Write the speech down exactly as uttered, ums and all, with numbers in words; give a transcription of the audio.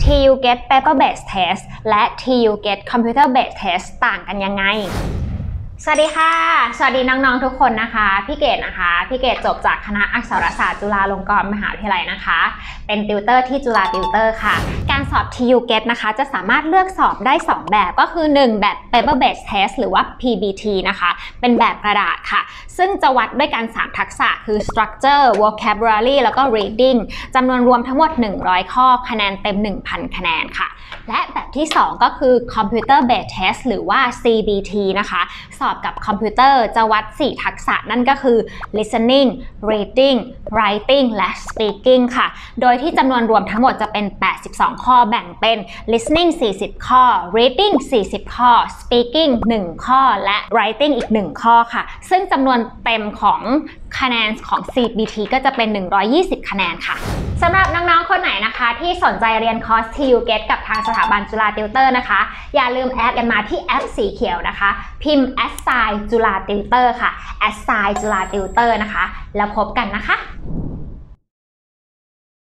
ที ยู จี อี ที Paper Based Test และ ที ยู จี อี ที Computer Based Test ต่างกันยังไงสวัสดีค่ะสวัสดีน้องๆทุกคนนะคะพี่เกดนะคะพี่เกดจบจากคณะอักษรศาสตร์จุฬาลงกรณ์มหาวิทยาลัยนะคะเป็นติวเตอร์ที่จุฬาติวเตอร์ค่ะการสอบ ที ยู จี อี ที นะคะจะสามารถเลือกสอบได้สองแบบก็คือหนึ่งแบบ Paper Based Test หรือว่า พี บี ที นะคะเป็นแบบกระดาษค่ะซึ่งจะวัดด้วยกันสามทักษะคือ Structure vocabulary แล้วก็ Reading จำนวนรวมทั้งหมดหนึ่งร้อยข้อคะแนนเต็ม หนึ่งพัน คะแนนค่ะและแบบที่สองก็คือ Computer Based Test หรือว่า ซี บี ที นะคะสอบกับคอมพิวเตอร์จะวัดสี่ทักษะนั่นก็คือ listening reading writing และ speaking ค่ะโดยที่จำนวนรวมทั้งหมดจะเป็นแปดสิบสองข้อแบ่งเป็น listening สี่สิบข้อ reading สี่สิบข้อ speaking หนึ่งข้อและ writing อีกหนึ่งข้อค่ะซึ่งจำนวนเต็มของคะแนนของ ซี บี ที ก็จะเป็นหนึ่งร้อยยี่สิบคะแนนค่ะสำหรับน้องๆคนไหนนะคะที่สนใจเรียนคอร์ส ที ยู จี อี ที กับทางสถาบันจุฬาติวเตอร์นะคะอย่าลืมแอดกันมาที่แอปสีเขียวนะคะพิมพ์ แอสไซน์ จุฬาติวเตอร์ค่ะ แอสไซน์ จุฬาติวเตอร์นะคะแล้วพบกันนะคะ